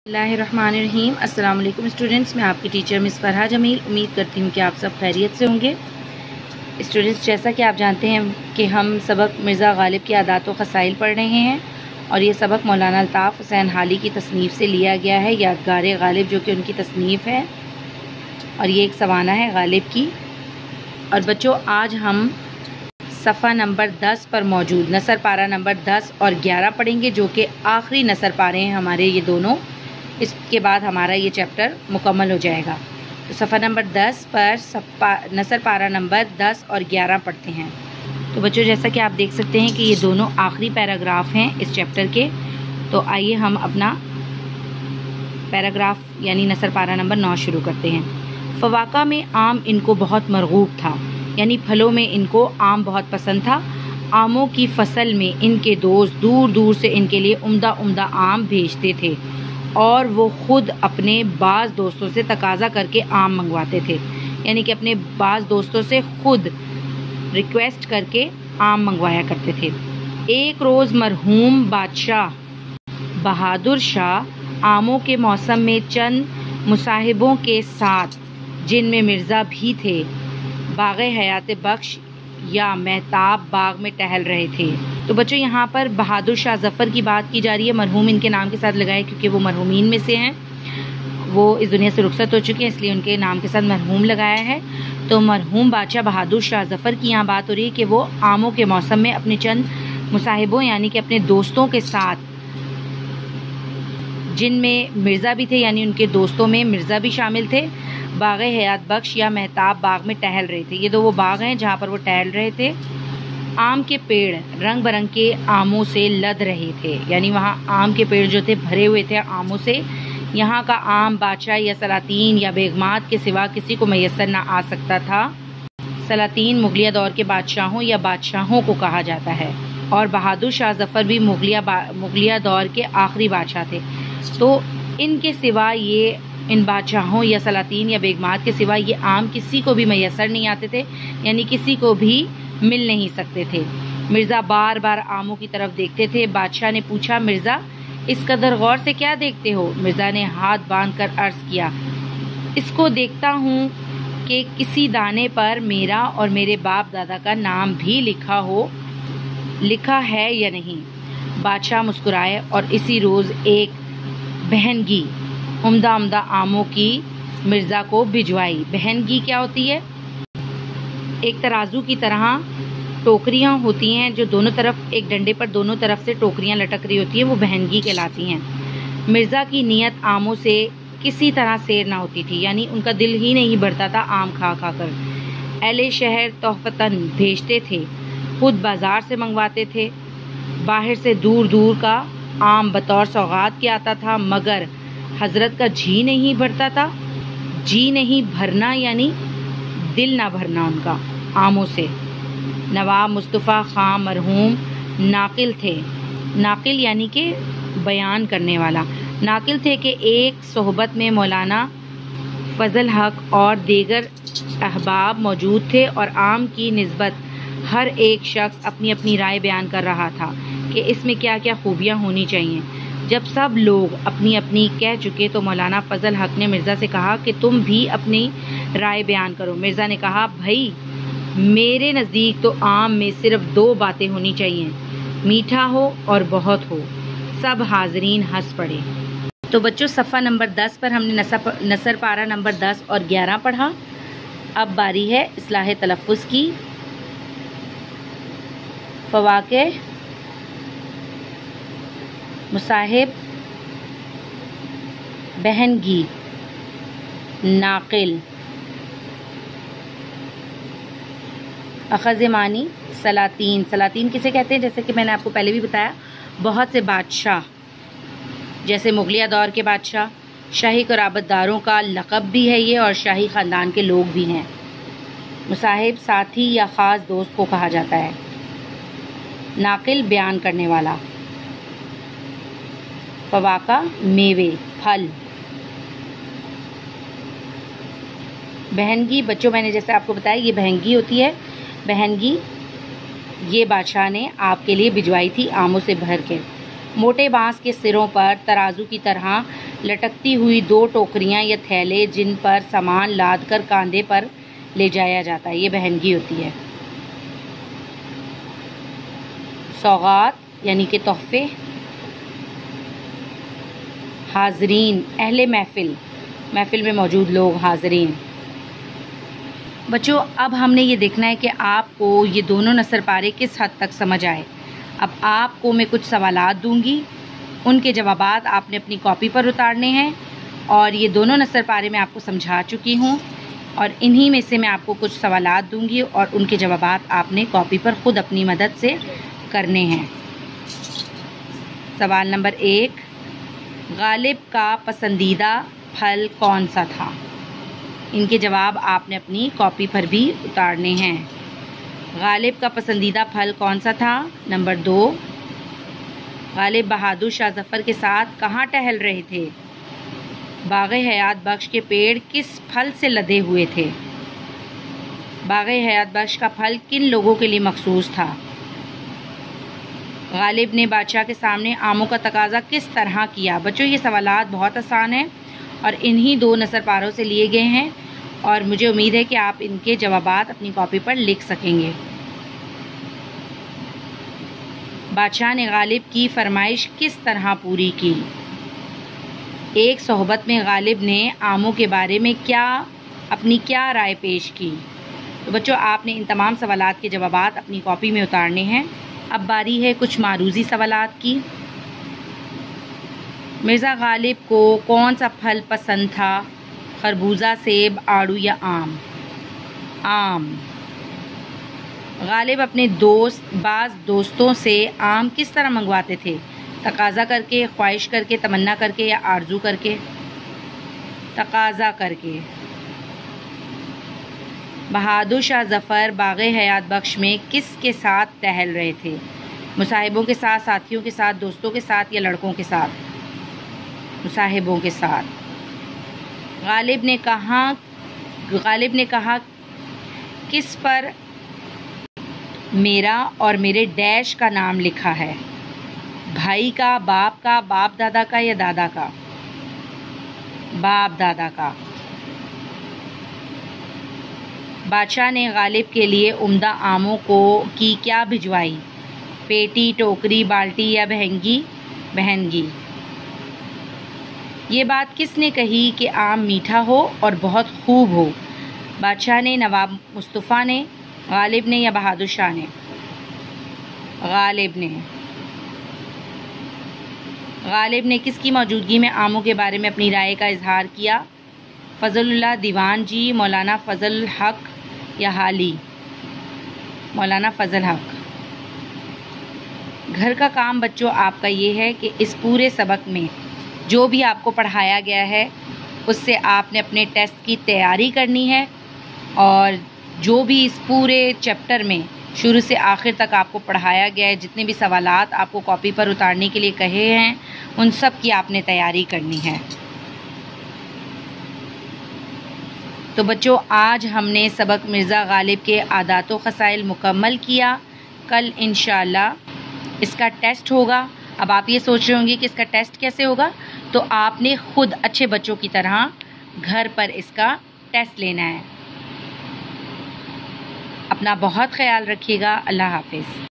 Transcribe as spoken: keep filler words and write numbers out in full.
بسم اللہ الرحمن الرحیم۔ السلام علیکم اسٹوڈنٹس، میں آپ کی ٹیچر مس فرحہ جمیل امید کرتی ہوں کہ آپ سب خیریت سے ہوں گے۔ اسٹوڈنٹس، جیسا کہ آپ جانتے ہیں کہ ہم سبق مرزا غالب کی عادات و خصائل پڑھ رہے ہیں، اور یہ سبق مولانا الطاف حسین حالی کی تصنیف سے لیا گیا ہے، یادگار غالب جو کہ ان کی تصنیف ہے، اور یہ ایک سوانح ہے غالب کی۔ اور بچوں، آج ہم صفحہ نمبر دس پر موجود نثر پارہ نمبر دس اور گیارہ پڑھیں گے، جو کہ آخری نثر پارے ہیں ہمارے یہ دونوں۔ اس کے بعد ہمارا یہ چیپٹر مکمل ہو جائے گا۔ تو صفحہ نمبر دس پر نثر پارہ نمبر دس اور گیارہ پڑھتے ہیں۔ تو بچوں، جیسا کہ آپ دیکھ سکتے ہیں کہ یہ دونوں آخری پیراگراف ہیں اس چیپٹر کے، تو آئیے ہم اپنا پیراگراف یعنی نثر پارہ نمبر نو شروع کرتے ہیں۔ فواکہ میں آم ان کو بہت مرغوب تھا، یعنی پھلوں میں ان کو آم بہت پسند تھا۔ آموں کی فصل میں ان کے دوست دور دور سے ان کے لیے عمدہ عمدہ آم بھیجتے تھے، اور وہ خود اپنے بعض دوستوں سے تقاضا کر کے آم منگواتے تھے، یعنی کہ اپنے بعض دوستوں سے خود ریکویسٹ کر کے آم منگوایا کرتے تھے۔ ایک روز مرحوم بادشاہ بہادر شاہ آموں کے موسم میں چند مصاحبوں کے ساتھ، جن میں مرزا بھی تھے، باغ حیات بخش یا مہتاب باغ میں ٹہل رہے تھے۔ تو بچوں، یہاں پر بہادر شاہ ظفر کی بات کی جا رہی ہے، مرحوم ان کے نام کے ساتھ لگائے کیونکہ وہ مرحومین میں سے ہیں، وہ اس دنیا سے رخصت ہو چکے ہیں، اس لیے ان کے نام کے ساتھ مرحوم لگایا ہے۔ تو مرحوم بادشاہ بہادر شاہ ظفر کی یہاں بات ہو رہی ہے کہ وہ آموں کے موسم میں اپنے چند مصاحبوں یعنی کہ اپنے دوستوں کے ساتھ، جن میں مرزا بھی تھے، یعنی ان کے دوستوں میں مرزا بھی شامل تھے، باغ حیات بخش یا مہتاب باغ میں ٹہل رہے تھے۔ یہ دو وہ باغ ہیں جہاں پر وہ ٹہل رہے تھے۔ آم کے پیڑ رنگ برنگ کے آموں سے لد رہے تھے، یعنی وہاں آم کے پیڑ جو تھے بھرے ہوئے تھے آموں سے۔ یہاں کا آم بادشاہ یا سلاطین یا بیگمات کے سوا کسی کو میسر نہ آ سکتا تھا۔ سلاطین مغلیہ دور کے بادشاہوں یا بادشاہوں کو کہا جاتا ہے، اور بہادر شاہ ظفر بھی مغلیہ با... مغلیہ دور کے آخری بادشاہ تھے۔ تو ان کے سوا یہ ان بادشاہوں یا سلاطین یا بیگمات کے سوا یہ آم کسی کو بھی میسر نہیں آتے تھے، یعنی کسی کو بھی مل نہیں سکتے تھے۔ مرزا بار بار آموں کی طرف دیکھتے تھے۔ بادشاہ نے پوچھا، مرزا اس قدر غور سے کیا دیکھتے ہو؟ مرزا نے ہاتھ باندھ کر عرض کیا، اس کو دیکھتا ہوں کہ کسی دانے پر میرا اور میرے باپ دادا کا نام بھی لکھا ہو لکھا ہے یا نہیں۔ بادشاہ مسکرائے اور اسی روز ایک بہنگی عمدہ عمدہ آموں کی مرزا کو بھجوائی۔ بہنگی کیا ہوتی ہے؟ ایک ترازو کی طرح ٹوکریاں ہوتی ہیں جو دونوں طرف ایک ڈنڈے پر دونوں طرف سے ٹوکریاں لٹک رہی ہوتی ہیں، وہ بہنگی کہلاتی ہیں۔ مرزا کی نیت آموں سے کسی طرح سیر نہ ہوتی تھی، یعنی ان کا دل ہی نہیں بھرتا تھا آم کھا کھا کر۔ اہل شہر تحفتاً بھیجتے تھے، خود بازار سے منگواتے تھے، باہر سے دور دور کا آم بطور سوغات کے آتا تھا، مگر حضرت کا جی نہیں بھرتا تھا۔ جی نہیں بھرنا یعنی دل نہ بھرنا ان کا آموں سے۔ نواب مصطفیٰ خان مرحوم ناقل تھے، ناقل یعنی کہ بیان کرنے والا، ناقل تھے کہ ایک صحبت میں مولانا فضل حق اور دیگر احباب موجود تھے، اور آم کی نسبت ہر ایک شخص اپنی اپنی رائے بیان کر رہا تھا کہ اس میں کیا کیا خوبیاں ہونی چاہیے۔ جب سب لوگ اپنی اپنی کہہ چکے تو مولانا فضل حق نے مرزا سے کہا کہ تم بھی اپنی رائے بیان کرو۔ مرزا نے کہا، بھائی میرے نزدیک تو آم میں صرف دو باتیں ہونی چاہیے، میٹھا ہو اور بہت ہو۔ سب حاضرین ہنس پڑے۔ تو بچوں، صفحہ نمبر دس پر ہم نے نثر پارہ نمبر دس اور گیارہ پڑھا۔ اب باری ہے اصلاح تلفظ کی۔ فواکہ، مصاحب، بہنگی، ناقل، اخذ معنی سلاطین۔ سلاطین کسے کہتے ہیں؟ جیسے کہ میں نے آپ کو پہلے بھی بتایا، بہت سے بادشاہ، جیسے مغلیہ دور کے بادشاہ، شاہی قرابت داروں کا لقب بھی ہے یہ، اور شاہی خاندان کے لوگ بھی ہیں۔ مصاحب ساتھی یا خاص دوست کو کہا جاتا ہے۔ ناقل بیان کرنے والا۔ فواکہ میوے، پھل۔ بہنگی، بچوں میں نے جیسے آپ کو بتایا یہ بہنگی ہوتی ہے۔ بہنگی یہ بادشاہ نے آپ کے لیے بھجوائی تھی آموں سے بھر کے۔ موٹے بانس کے سروں پر ترازو کی طرح لٹکتی ہوئی دو ٹوکریاں یا تھیلے جن پر سامان لاد کر کاندھے پر لے جایا جاتا ہے، یہ بہنگی ہوتی ہے۔ سوغات یعنی کہ تحفے۔ حاضرین اہل محفل، محفل میں موجود لوگ، حاضرین۔ بچوں اب ہم نے یہ دیکھنا ہے کہ آپ کو یہ دونوں نثر پارے کس حد تک سمجھ آئے۔ اب آپ کو میں کچھ سوالات دوں گی، ان کے جوابات آپ نے اپنی کاپی پر اتارنے ہیں، اور یہ دونوں نثر پارے میں آپ کو سمجھا چکی ہوں، اور انہی میں سے میں آپ کو کچھ سوالات دوں گی اور ان کے جوابات آپ نے کاپی پر خود اپنی مدد سے کرنے ہیں۔ سوال نمبر ایک، غالب کا پسندیدہ پھل کون سا تھا؟ ان کے جواب آپ نے اپنی کاپی پر بھی اتارنے ہیں۔ غالب کا پسندیدہ پھل کون سا تھا؟ نمبر دو، غالب بہادر شاہ ظفر کے ساتھ کہاں ٹہل رہے تھے؟ باغ حیات بخش کے پیڑ کس پھل سے لدے ہوئے تھے؟ باغ حیات بخش کا پھل کن لوگوں کے لیے مخصوص تھا؟ غالب نے بادشاہ کے سامنے آموں کا تقاضا کس طرح کیا؟ بچوں یہ سوالات بہت آسان ہیں اور انہی دو نثر پاروں سے لیے گئے ہیں، اور مجھے امید ہے کہ آپ ان کے جوابات اپنی کاپی پر لکھ سکیں گے۔ بادشاہ نے غالب کی فرمائش کس طرح پوری کی؟ ایک صحبت میں غالب نے آموں کے بارے میں کیا اپنی کیا رائے پیش کی؟ تو بچوں آپ نے ان تمام سوالات کے جوابات اپنی کاپی میں اتارنے ہیں۔ اب باری ہے کچھ معروضی سوالات کی۔ مرزا غالب کو کون سا پھل پسند تھا؟ خربوزہ، سیب، آڑو یا آم؟ آم۔ غالب اپنے دوست بعض دوستوں سے آم کس طرح منگواتے تھے؟ تقاضا کر کے، خواہش کر کے، تمنا کر کے یا آرزو کر کے؟ تقاضا کر کے۔ بہادر شاہ ظفر باغ حیات بخش میں کس کے ساتھ ٹہل رہے تھے؟ مصاحبوں کے ساتھ، ساتھیوں کے ساتھ، دوستوں کے ساتھ یا لڑکوں کے ساتھ؟ مصاحبوں کے ساتھ۔ غالب نے کہا غالب نے کہا کس پر میرا اور میرے ڈیش کا نام لکھا ہے؟ بھائی کا، باپ کا، باپ دادا کا یا دادا کا؟ باپ دادا کا۔ بادشاہ نے غالب کے لیے عمدہ آموں کو کی کیا بھجوائی؟ پیٹی، ٹوکری، بالٹی یا بہنگی؟ بہنگی۔ یہ بات کس نے کہی کہ آم میٹھا ہو اور بہت خوب ہو؟ بادشاہ نے، نواب مصطفیٰ نے، غالب نے یا بہادر شاہ نے؟ غالب نے۔ غالب نے کس کی موجودگی میں آموں کے بارے میں اپنی رائے کا اظہار کیا؟ فضل اللہ دیوان جی، مولانا فضل الحق یا حالی؟ مولانا فضل حق۔ گھر کا کام بچوں آپ کا یہ ہے کہ اس پورے سبق میں جو بھی آپ کو پڑھایا گیا ہے اس سے آپ نے اپنے ٹیسٹ کی تیاری کرنی ہے، اور جو بھی اس پورے چیپٹر میں شروع سے آخر تک آپ کو پڑھایا گیا ہے، جتنے بھی سوالات آپ کو کاپی پر اتارنے کے لیے کہے ہیں، ان سب کی آپ نے تیاری کرنی ہے۔ تو بچوں آج ہم نے سبق مرزا غالب کے عادات و خصائل مکمل کیا۔ کل انشاءاللہ اس کا ٹیسٹ ہوگا۔ اب آپ یہ سوچ رہے ہوں گے کہ اس کا ٹیسٹ کیسے ہوگا، تو آپ نے خود اچھے بچوں کی طرح گھر پر اس کا ٹیسٹ لینا ہے۔ اپنا بہت خیال رکھیے گا۔ اللہ حافظ۔